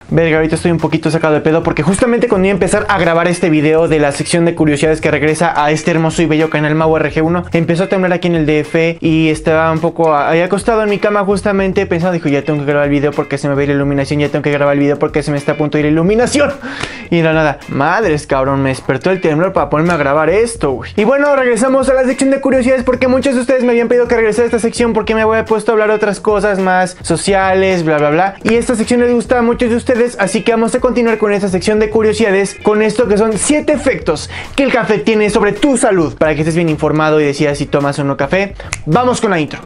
Verga, ahorita estoy un poquito sacado de pedo porque justamente cuando iba a empezar a grabar este video de la sección de curiosidades que regresa a este hermoso y bello canal Mau RG1, empezó a temblar aquí en el DF y estaba un poco ahí acostado en mi cama justamente pensando, dijo, ya tengo que grabar el video porque se me va a ir la iluminación, ya tengo que grabar el video porque se me está a punto de ir la iluminación. Y no nada, madres cabrón, me despertó el temblor para ponerme a grabar esto, güey. Y bueno, regresamos a la sección de curiosidades porque muchos de ustedes me habían pedido que regresara a esta sección porque me había puesto a hablar de otras cosas más sociales, bla bla bla. Y esta sección les gusta a muchos de ustedes, así que vamos a continuar con esta sección de curiosidades, con esto que son 7 efectos que el café tiene sobre tu salud, para que estés bien informado y decidas si tomas o no café. Vamos con la intro.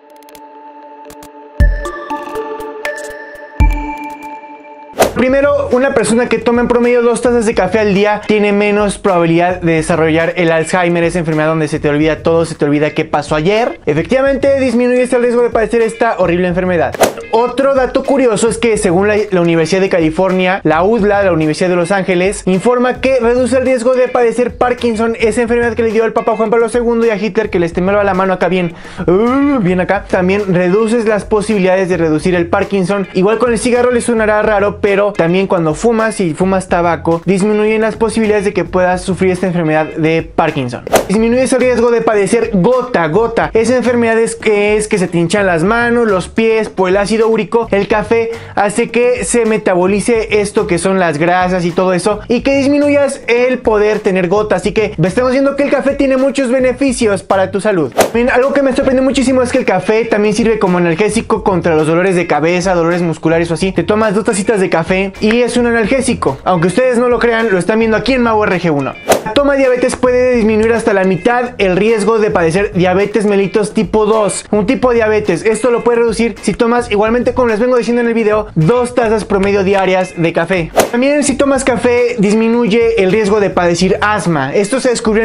Primero, una persona que toma en promedio 2 tazas de café al día tiene menos probabilidad de desarrollar el Alzheimer, esa enfermedad donde se te olvida todo, se te olvida qué pasó ayer. Efectivamente, disminuye el riesgo de padecer esta horrible enfermedad. Otro dato curioso es que según la Universidad de California, la UDLA, la Universidad de Los Ángeles, informa que reduce el riesgo de padecer Parkinson, esa enfermedad que le dio al Papa Juan Pablo II y a Hitler, que les temblaba la mano acá bien acá. También reduces las posibilidades de reducir el Parkinson. Igual con el cigarro les sonará raro, pero también cuando fumas y fumas tabaco, disminuyen las posibilidades de que puedas sufrir esta enfermedad de Parkinson. Disminuyes el riesgo de padecer gota. Esa enfermedad es que se te hinchan las manos, los pies por el ácido úrico. El café hace que se metabolice esto que son las grasas y todo eso, y que disminuyas el poder tener gota. Así que estamos viendo que el café tiene muchos beneficios para tu salud. Bien, algo que me sorprende muchísimo es que el café también sirve como analgésico contra los dolores de cabeza, dolores musculares o así. Te tomas 2 tacitas de café y es un analgésico. Aunque ustedes no lo crean, lo están viendo aquí en Mau RG1. La toma de diabetes puede disminuir hasta la mitad el riesgo de padecer diabetes mellitus tipo 2, un tipo de diabetes. Esto lo puede reducir si tomas, igualmente como les vengo diciendo en el video, 2 tazas promedio diarias de café. También si tomas café disminuye el riesgo de padecer asma. Esto se descubrió en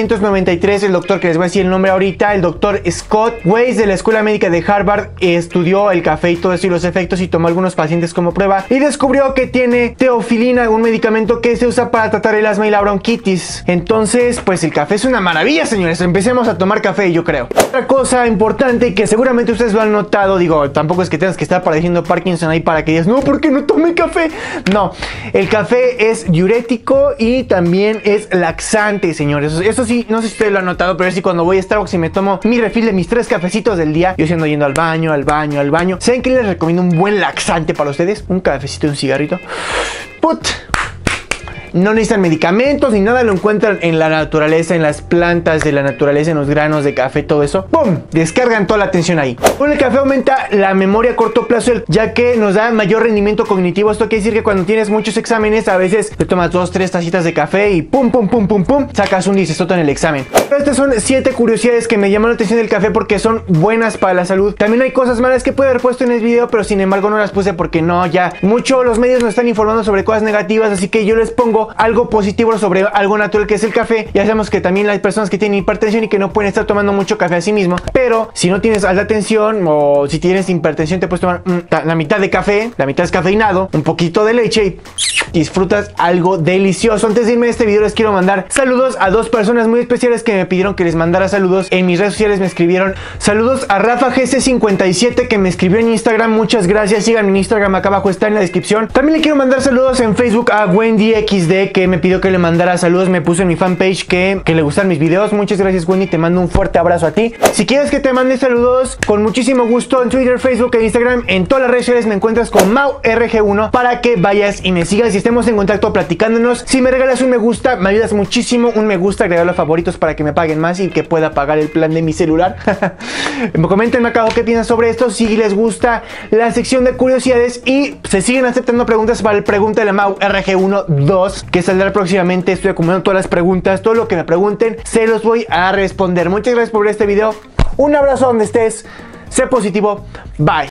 1993. El doctor, que les voy a decir el nombre ahorita, el doctor Scott Weiss de la Escuela Médica de Harvard, estudió el café y todo eso y los efectos, y tomó a algunos pacientes como prueba y descubrió que tiene teofilina, un medicamento que se usa para tratar el asma y la bronquitis. Entonces, pues el café es una maravilla, señores. Empecemos a tomar café, yo creo. Otra cosa importante que seguramente ustedes lo han notado, digo, tampoco es que tengas que estar padeciendo Parkinson ahí para que digas, no, ¿por qué no tomé café? No, el café es diurético y también es laxante, señores. Eso sí, no sé si ustedes lo han notado, pero sí, cuando voy a Starbucks y me tomo mi refil de mis 3 cafecitos del día, yo siendo yendo al baño. ¿Saben qué les recomiendo? Un buen laxante para ustedes, un cafecito y un cigarrito. No necesitan medicamentos ni nada, lo encuentran en la naturaleza, en las plantas de la naturaleza, en los granos de café, todo eso. ¡Pum! Descargan toda la atención ahí. Con el café aumenta la memoria a corto plazo, ya que nos da mayor rendimiento cognitivo. Esto quiere decir que cuando tienes muchos exámenes, a veces te tomas 2-3 tacitas de café y pum, sacas un 10 en el examen. Pero estas son 7 curiosidades que me llaman la atención del café porque son buenas para la salud. También hay cosas malas que pude haber puesto en el video, pero sin embargo no las puse porque no, ya mucho los medios nos están informando sobre cosas negativas, así que yo les pongo algo positivo sobre algo natural que es el café. Ya sabemos que también hay personas que tienen hipertensión y que no pueden estar tomando mucho café a sí mismo, pero si no tienes alta tensión o si tienes hipertensión, te puedes tomar la mitad de café, la mitad es cafeinado, un poquito de leche y disfrutas algo delicioso. Antes de irme de este video les quiero mandar saludos a 2 personas muy especiales que me pidieron que les mandara saludos. En mis redes sociales me escribieron saludos a Rafa GC57, que me escribió en Instagram. Muchas gracias, síganme en Instagram, acá abajo está en la descripción. También le quiero mandar saludos en Facebook a Wendy XD, que me pidió que le mandara saludos, me puso en mi fanpage que le gustan mis videos. Muchas gracias, Wendy, te mando un fuerte abrazo a ti. Si quieres que te mande saludos, con muchísimo gusto, en Twitter, Facebook e Instagram, en todas las redes sociales me encuentras con Mau RG1 para que vayas y me sigas y estemos en contacto platicándonos. Si me regalas un me gusta, me ayudas muchísimo. Un me gusta, agregarlo a favoritos para que me paguen más y que pueda pagar el plan de mi celular. Coméntenme acá abajo qué piensan sobre esto, si les gusta la sección de curiosidades, y se siguen aceptando preguntas para el Pregunta de la Mau RG1 2, que saldrá próximamente. Estoy acumulando todas las preguntas, todo lo que me pregunten se los voy a responder. Muchas gracias por ver este video, un abrazo donde estés, sé positivo, bye.